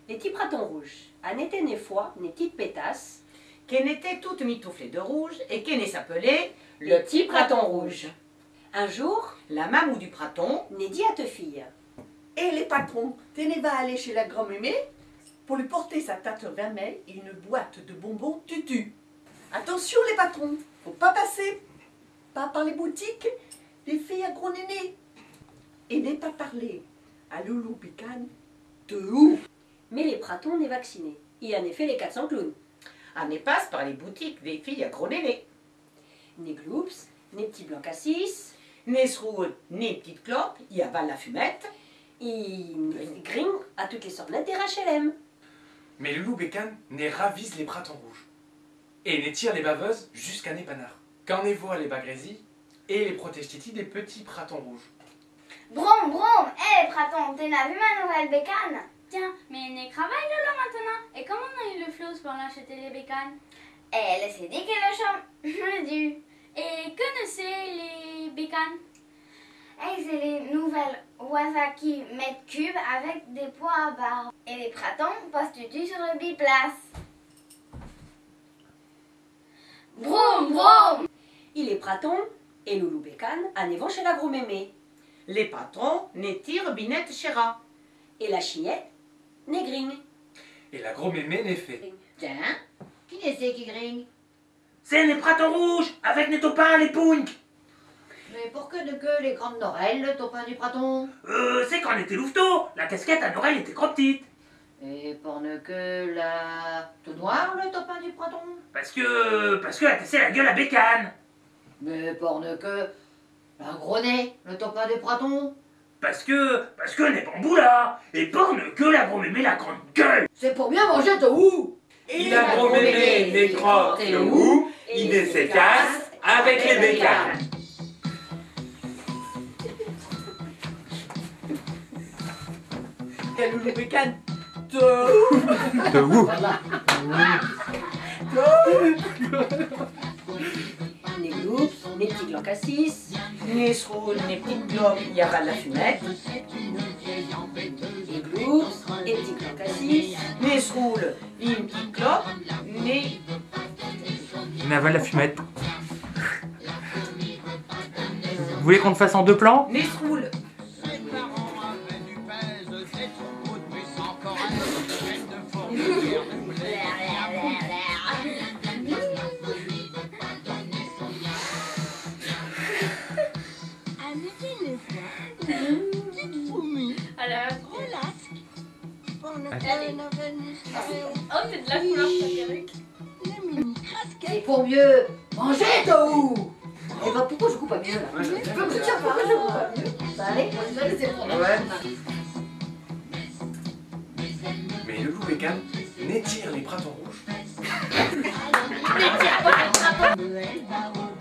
Les petits pratons rouges, en était né fois, né petites pétasses, qu'elle était toute mitouflée de rouge et qu'elle s'appelait le petit praton rouge. Un jour, la mamou du praton n'est dit à te fille. Et les patrons, Téné va aller chez la grand-mémé pour lui porter sa tarte vermeille et une boîte de bonbons tutu. Attention les patrons, faut pas passer pas par les boutiques des filles à gros néné. Et n'est pas parler à Loulou Bécane de ouf. Mais les pratons n'est vaccinés. Et en effet les 400 clowns. en passe par les boutiques des filles à gros néné. Né gloops, né petits blancs cassis, Né sroule, né petite clope, y avale la fumette. et né gring à toutes les sortes d'intérêts HLM. Mais Loulou Bécane n'est ravise les pratons rouges. Et les tire les baveuses jusqu'à Népanard. Qu'en est voit les bagrésies et les protège-titi des petits pratons rouges. Brom, brom, hé, praton, t'es n'a vu ma nouvelle bécane? Tiens, mais elle travaille là maintenant. Et comment on a eu le flous pour l'acheter les bécanes? Elle s'est dit qu'elle le champ. Je dis. Et que ne c'est les bécanes? Et c'est les nouvelles Wazaki mètres cubes avec des poids à barre. Et les pratons postent tu sur le biplace. Brom, brom. Et les pratons et Loulou Bécane en vont chez la gros-mémé. Les patrons né tirent binette chéra. Et la chignette n'est gring. Et la gros mémé n'est fait. Tiens, qui n'est c'est qui grigne? C'est les pratons rouges, avec les topins, les pounks. Mais pour que de que les grandes Norelles, le topin du praton? C'est quand on était louveteau, la casquette à l'oreille était trop petite. Et pour ne que la... tout noir, le topin du praton? Parce que elle a cassé la gueule à Bécane. Mais pour ne que... un gros nez, le topin du praton? Parce que n'est pas boula. Et pour ne que la gros-mémé la grande gueule. C'est pour bien manger de où? Il a gros mémé, les crottes et où, il s'efface avec les bécanes. Et Loulou Bécane de où? Né gloops, né petits blancs cassis, Né sroule, né petite clope, y avale la fumette. et gloops, et petits blancs cassis, Né sroule, une petite clope, né... Il n'avale la fumette. Vous voulez qu'on te fasse en deux plans? Né sroule. Alors, Allez. oh, c'est de la couleur ta perruque. C'est pour mieux manger de où? Et bah pourquoi je coupe pas mieux là? Je peux me dire pourquoi je coupe pas mieux? Bah allez, moi je vais laisser prendre. Ouais. Mais le Loulou Bécane n'étire les pratons rouges. Mais tiens, pas les pratons.